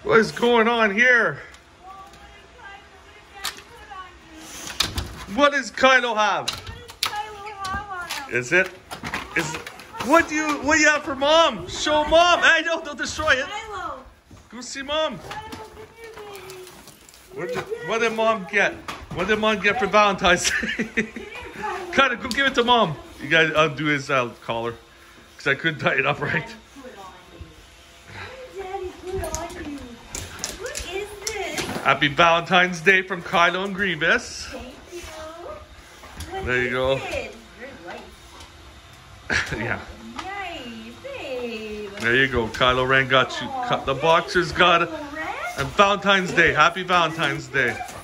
What is going on here? What does Kylo have? Is it? What do you have for Mom? Show Mom. Hey, no, don't destroy it. Go see Mom. What did Mom get? What did Mom get for Valentine's Day? Kylo, go give it to Mom. You gotta undo his collar because I couldn't tie it up right. Happy Valentine's Day from Kylo and Grievous. Thank you. There you go. Yeah. Nice, babe. There you go. Kylo Ren got you. The boxers got it. And Valentine's Day. Happy Valentine's Day.